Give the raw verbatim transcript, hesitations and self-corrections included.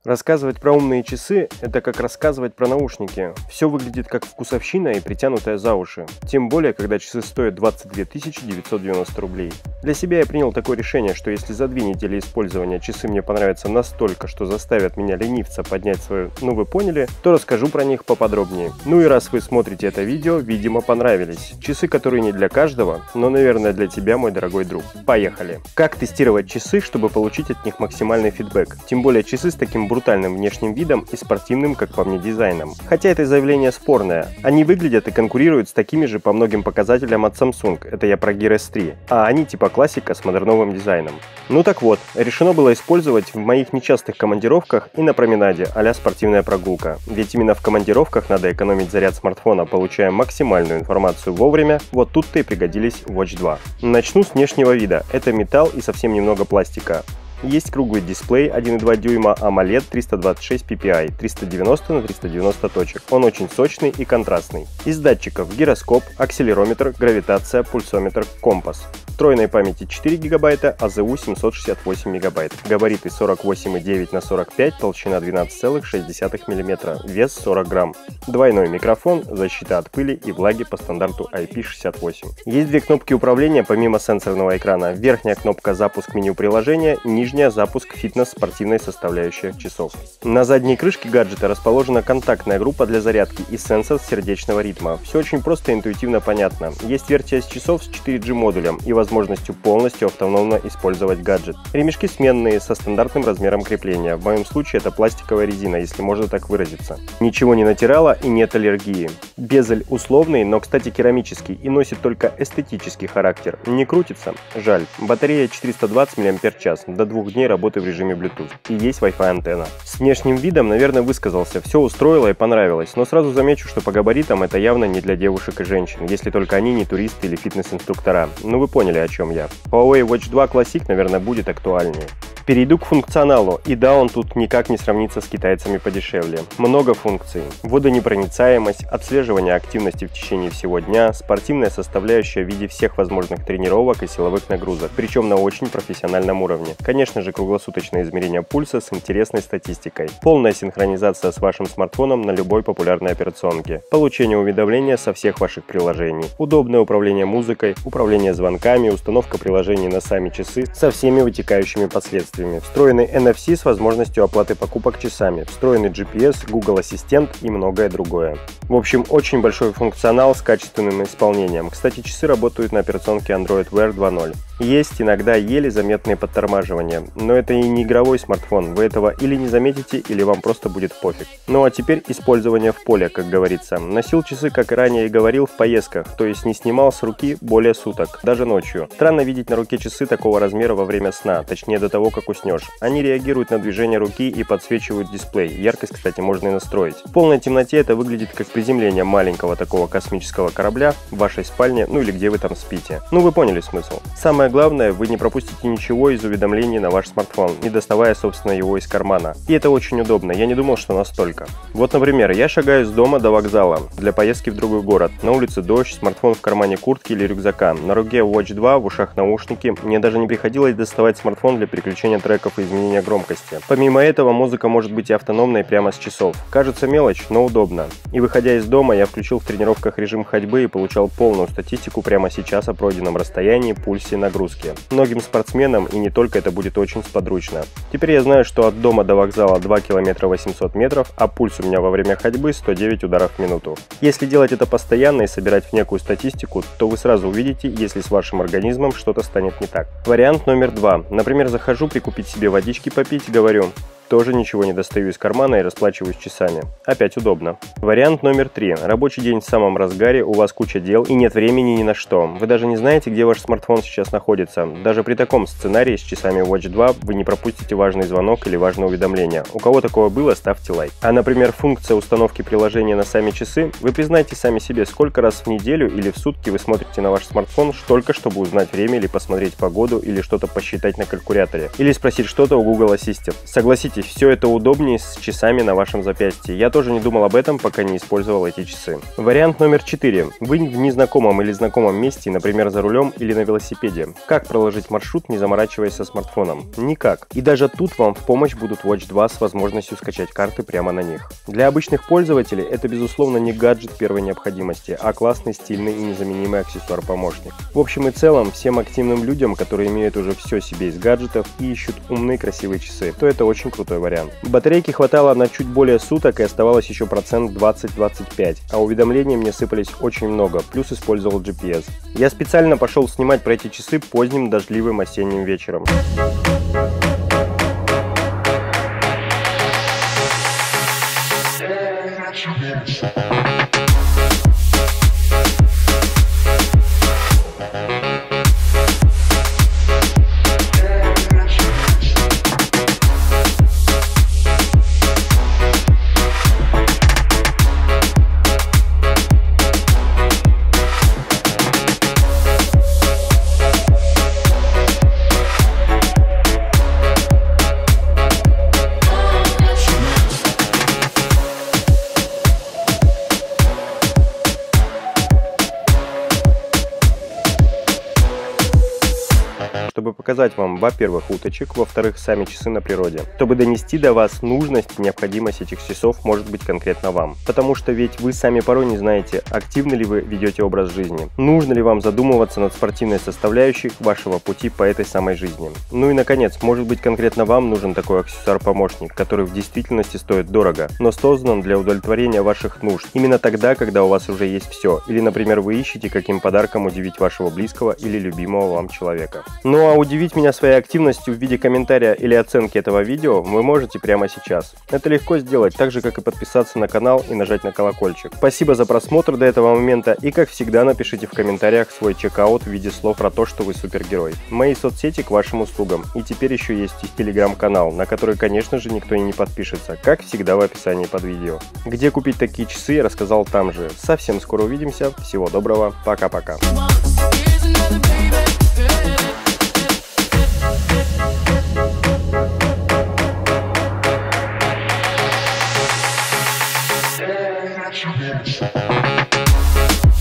Рассказывать про умные часы – это как рассказывать про наушники. Все выглядит как вкусовщина и притянутая за уши. Тем более, когда часы стоят двадцать две тысячи девятьсот девяносто рублей. Для себя я принял такое решение, что если за две недели использования часы мне понравятся настолько, что заставят меня ленивца поднять свою «ну вы поняли», то расскажу про них поподробнее. Ну и раз вы смотрите это видео, видимо понравились. Часы, которые не для каждого, но, наверное, для тебя, мой дорогой друг. Поехали! Как тестировать часы, чтобы получить от них максимальный фидбэк? Тем более часы с таким брутальным внешним видом и спортивным, как по мне, дизайном. Хотя это заявление спорное. Они выглядят и конкурируют с такими же по многим показателям от Samsung, это я про Gear эс три, а они типа классика с модерновым дизайном. Ну так вот, решено было использовать в моих нечастых командировках и на променаде а-ля спортивная прогулка. Ведь именно в командировках надо экономить заряд смартфона, получая максимальную информацию вовремя, вот тут-то и пригодились Watch два. Начну с внешнего вида, это металл и совсем немного пластика. Есть круглый дисплей один и два дюйма AMOLED триста двадцать шесть пи пи ай, триста девяносто на триста девяносто точек. Он очень сочный и контрастный. Из датчиков гироскоп, акселерометр, гравитация, пульсометр, компас. Встроенной памяти четыре гигабайта, а зэ у семьсот шестьдесят восемь мегабайт. Габариты сорок восемь и девять на сорок пять, толщина двенадцать целых шесть десятых миллиметра, вес сорок грамм. Двойной микрофон, защита от пыли и влаги по стандарту ай пи шестьдесят восемь. Есть две кнопки управления помимо сенсорного экрана. Верхняя кнопка запуск меню приложения, нижняя запуск фитнес-спортивной составляющей часов. На задней крышке гаджета расположена контактная группа для зарядки и сенсор сердечного ритма. Все очень просто и интуитивно понятно. Есть версия с часов с четыре джи модулем и возможностью полностью автономно использовать гаджет. Ремешки сменные со стандартным размером крепления. В моем случае это пластиковая резина, если можно так выразиться. Ничего не натирало и нет аллергии. Безель условный, но, кстати, керамический и носит только эстетический характер. Не крутится? Жаль. Батарея четыреста двадцать мАч, до двух дней работы в режиме Bluetooth. И есть Wi-Fi антенна. С внешним видом, наверное, высказался. Все устроило и понравилось, но сразу замечу, что по габаритам это явно не для девушек и женщин, если только они не туристы или фитнес-инструктора. Ну вы поняли, о чем я. Huawei Watch два Classic, наверное, будет актуальнее. Перейду к функционалу, и да, он тут никак не сравнится с китайцами подешевле. Много функций. Водонепроницаемость, отслеживание активности в течение всего дня, спортивная составляющая в виде всех возможных тренировок и силовых нагрузок, причем на очень профессиональном уровне. Конечно же, круглосуточное измерение пульса с интересной статистикой. Полная синхронизация с вашим смартфоном на любой популярной операционке. Получение уведомления со всех ваших приложений. Удобное управление музыкой, управление звонками, установка приложений на сами часы со всеми вытекающими последствиями. Встроенный эн эф си с возможностью оплаты покупок часами, встроенный джи пи эс, Google Ассистент и многое другое. В общем, очень большой функционал с качественным исполнением. Кстати, часы работают на операционке Android Wear два ноль. Есть иногда еле заметные подтормаживания, но это и не игровой смартфон, вы этого или не заметите, или вам просто будет пофиг. Ну а теперь использование в поле, как говорится. Носил часы, как и ранее и говорил, в поездках, то есть не снимал с руки более суток, даже ночью. Странно видеть на руке часы такого размера во время сна, точнее до того, как уснешь. Они реагируют на движение руки и подсвечивают дисплей. Яркость, кстати, можно и настроить. В полной темноте это выглядит как приземление маленького такого космического корабля в вашей спальне, ну или где вы там спите. Ну вы поняли смысл. Самое главное, вы не пропустите ничего из уведомлений на ваш смартфон, не доставая, собственно, его из кармана. И это очень удобно, я не думал, что настолько. Вот, например, я шагаю с дома до вокзала для поездки в другой город. На улице дождь, смартфон в кармане куртки или рюкзака. На руке Watch два, в ушах наушники. Мне даже не приходилось доставать смартфон для переключения треков и изменения громкости. Помимо этого, музыка может быть и автономной прямо с часов. Кажется мелочь, но удобно. И выходя из дома, я включил в тренировках режим ходьбы и получал полную статистику прямо сейчас о пройденном расстоянии, пульсе, нагрузке. Многим спортсменам и не только это будет очень сподручно. Теперь я знаю, что от дома до вокзала два километра восемьсот метров, а пульс у меня во время ходьбы сто девять ударов в минуту. Если делать это постоянно и собирать в некую статистику, то вы сразу увидите, если с вашим организмом что-то станет не так. Вариант номер два. Например, захожу прикупить себе водички попить, говорю, тоже ничего не достаю из кармана и расплачиваюсь часами. Опять удобно. Вариант номер три. Рабочий день в самом разгаре, у вас куча дел и нет времени ни на что. Вы даже не знаете, где ваш смартфон сейчас находится. Даже при таком сценарии с часами Watch два вы не пропустите важный звонок или важное уведомление. У кого такое было, ставьте лайк. А, например, функция установки приложения на сами часы, вы признайте сами себе, сколько раз в неделю или в сутки вы смотрите на ваш смартфон только чтобы узнать время или посмотреть погоду или что-то посчитать на калькуляторе. Или спросить что-то у Google Assistant. Согласитесь, Согласитесь, все это удобнее с часами на вашем запястье. Я тоже не думал об этом, пока не использовал эти часы. Вариант номер четыре. Вы в незнакомом или знакомом месте, например, за рулем или на велосипеде. Как проложить маршрут, не заморачиваясь со смартфоном? Никак. И даже тут вам в помощь будут Watch два с возможностью скачать карты прямо на них. Для обычных пользователей это, безусловно, не гаджет первой необходимости, а классный, стильный и незаменимый аксессуар-помощник. В общем и целом, всем активным людям, которые имеют уже все себе из гаджетов и ищут умные красивые часы, то это очень крутой вариант. Батарейки хватало на чуть более суток и оставалось еще процент двадцать-двадцать пять, а уведомления мне сыпались очень много, плюс использовал джи пи эс. Я специально пошел снимать про эти часы поздним дождливым осенним вечером. Чтобы показать вам, во-первых, уточек, во-вторых, сами часы на природе. Чтобы донести до вас нужность и необходимость этих часов может быть конкретно вам. Потому что ведь вы сами порой не знаете, активно ли вы ведете образ жизни, нужно ли вам задумываться над спортивной составляющей вашего пути по этой самой жизни. Ну и наконец, может быть конкретно вам нужен такой аксессуар-помощник, который в действительности стоит дорого, но создан для удовлетворения ваших нужд. Именно тогда, когда у вас уже есть все. Или, например, вы ищете, каким подарком удивить вашего близкого или любимого вам человека. Ну а удивить меня своей активностью в виде комментария или оценки этого видео вы можете прямо сейчас. Это легко сделать, так же как и подписаться на канал и нажать на колокольчик. Спасибо за просмотр до этого момента и, как всегда, напишите в комментариях свой чекаут в виде слов про то, что вы супергерой. Мои соцсети к вашим услугам. И теперь еще есть и телеграм-канал, на который, конечно же, никто и не подпишется, как всегда в описании под видео. Где купить такие часы, я рассказал там же. Совсем скоро увидимся. Всего доброго. Пока-пока. You